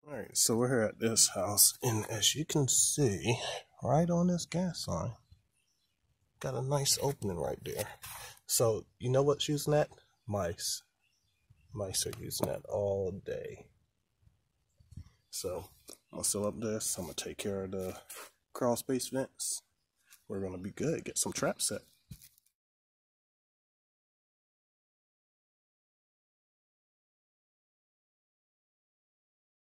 Alright, so we're here at this house, and as you can see, right on this gas line, got a nice opening right there. So, you know what's using that? Mice. Mice are using that all day. So, I'm going to seal up this. I'm going to take care of the crawl space vents. We're going to be good. Get some traps set.